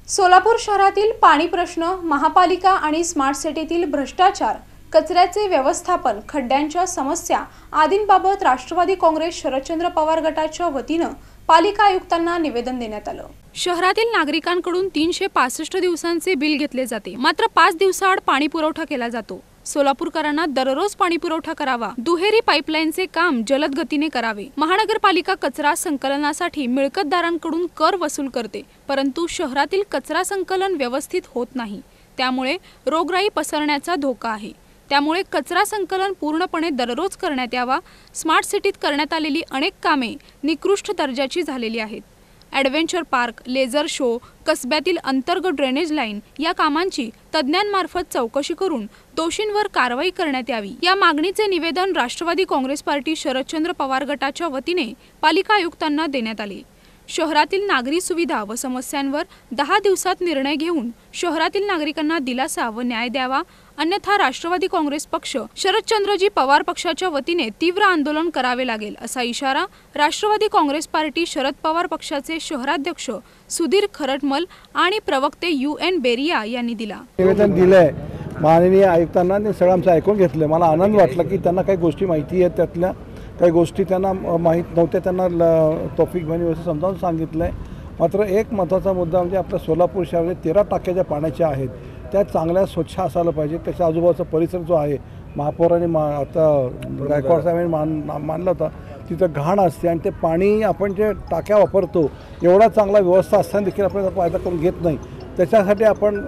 सोलापूर शहरातील पाणी प्रश्न, महापालिका आणि स्मार्ट सिटीतील भ्रष्टाचार, कचऱ्याचे व्यवस्थापन, खड्ड्यांच्या समस्या आदींबाबत राष्ट्रवादी काँग्रेस शरदचंद्र पवार गटाच्या वतीनं पालिका आयुक्तांना निवेदन देण्यात आलं। शहरातील नागरिकांकडून 365 दिवसांचे बिल घेतले जाते, मात्र 5 दिवसाआड पाणी पुरवठा केला जातो। सोलापूरकरांना दररोज पाणी पुरवठा करावा, दुहेरी पाईपलाईनचे काम जलद गतीने करावे। महानगरपालिका कचरा संकलनासाठी मिळकतदारांकडून कर वसूल करते, परंतु शहरातील कचरा संकलन व्यवस्थित होत नाही, त्यामुळे रोगराई पसरण्याचा धोका आहे। त्यामुळे कचरा संकलन पूर्णपणे दररोज करण्यात यावा। स्मार्ट सिटीत करण्यात आलेली अनेक कामे निकृष्ट दर्जाची झालेली आहेत। ॲडव्हेंचर पार्क, लेझर शो, कसब्यातील अंतर्गत ड्रेनेज लाईन या कामांची तज्ज्ञांमार्फत चौकशी करून दोषींवर कारवाई करण्यात यावी, या मागणीचे निवेदन राष्ट्रवादी काँग्रेस पार्टी शरदचंद्र पवार गटाच्या वतीने पालिका आयुक्तांना देण्यात आले। शहरातील नागरी सुविधा व समस्यांवर 10 दिवसात निर्णय घेऊन शहरातील नागरिकांना दिलासा व न्याय द्यावा, अन्यथा राष्ट्रवादी काँग्रेस पक्ष शरदचंद्रजी पवार पक्षाच्या वतीने तीव्र आंदोलन करावे लागेल, असा इशारा राष्ट्रवादी काँग्रेस पार्टी शरद पवार पक्षाचे शहराध्यक्ष सुधीर खरटमल आणि प्रवक्ते UN बेरिया यांनी दिला। निवेदन दिलंय माननीय आयुक्तांना, ते सगळं आमचं ऐकून घेतलं। मला आनंद वाटला की त्यांना काही गोष्टी माहिती आहेत, त्यातल्या काही गोष्टी त्यांना माहीत नव्हत्या, त्यांना तौफिक भाईंनी व्यवस्थित समजावून सांगितलं आहे। मात्र एक महत्त्वाचा मुद्दा म्हणजे आपल्या सोलापूर शहरामध्ये 13 टाक्या ज्या पाण्याच्या आहेत त्या चांगल्या स्वच्छ असायला पाहिजे। त्याच्या आजूबाजूचा परिसर जो आहे, महापौरांनी आता गायकवाड साहेबांनी मानलं होतं, तिथं घाण असते आणि ते पाणी आपण जे टाक्या वापरतो एवढा चांगला व्यवस्था असताना देखील आपण त्याचा फायदा करून घेत नाही। त्याच्यासाठी आपण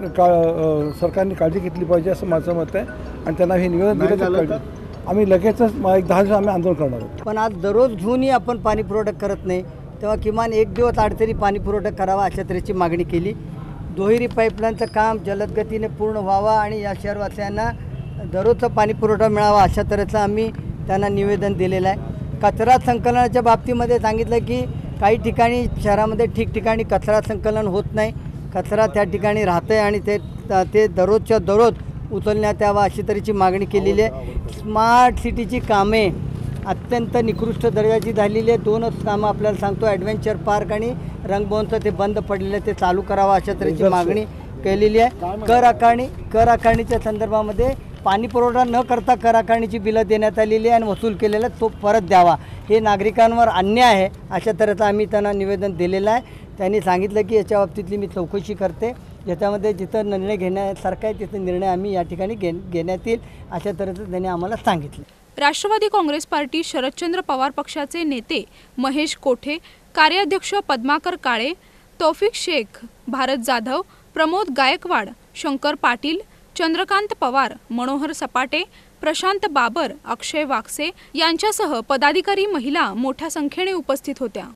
सरकारने काळजी घेतली पाहिजे असं माझं मत आहे आणि त्यांना हे निवेदन दिलं। आम्ही लगेचच 10 दिवस आम्ही आंदोलन करणार आहोत। पण आज दररोज घेऊनही आपण पाणी पुरवठा करत नाही, तेव्हा किमान 1 दिवस आड तरी पाणी पुरवठा करावा अशा तऱ्हेची मागणी केली। दुहेरी पाईपलाईनचं काम जलद गतीने पूर्ण व्हावा आणि या शहरवासियांना दररोजचा पाणी पुरवठा मिळावा अशा तऱ्हेचं आम्ही त्यांना निवेदन दिलेलं आहे। कचरा संकलनाच्या बाबतीमध्ये सांगितलं की काही ठिकाणी शहरामध्ये ठिकठिकाणी कचरा संकलन होत नाही, कचरा त्या ठिकाणी राहतं आहे आणि ते दररोजच्या दररोज उचलण्यात यावा अशी तऱ्हेची मागणी केलेली आहे। स्मार्ट सिटीची कामे अत्यंत निकृष्ट दर्जाची झालेली आहे। 2च कामं आपल्याला सांगतो, ॲडव्हेंचर पार्क आणि रंगभवनचं ते बंद पडलेलं आहे, ते चालू करावं अशा तऱ्हेची मागणी केलेली आहे। कर आकारणीच्या संदर्भामध्ये पाणी पुरवठा न करता कर आकारणीची बिलं देण्यात आलेली आहे आणि वसूल केलेला तो परत द्यावा, हे नागरिकांवर अन्याय आहे अशा तऱ्हेचं आम्ही त्यांना निवेदन दिलेलं आहे। त्यांनी सांगितलं की याच्या बाबतीतली मी चौकशी करते, याच्यामध्ये जिथं निर्णय घेण्यासारखा आहे तिथं निर्णय आम्ही या ठिकाणी घेण्यात येईल अशा तऱ्हेचं त्यांनी आम्हाला सांगितलं। राष्ट्रवादी काँग्रेस पार्टी शरदचंद्र पवार पक्षाचे नेते महेश कोठे, कार्याध्यक्ष पद्माकर काळे, तौफिक शेख, भारत जाधव, प्रमोद गायकवाड, शंकर पाटील, चंद्रकांत पवार, मनोहर सपाटे, प्रशांत बाबर, अक्षय वाकसे यांच्यासह पदाधिकारी, महिला मोठ्या संख्येने उपस्थित होत्या।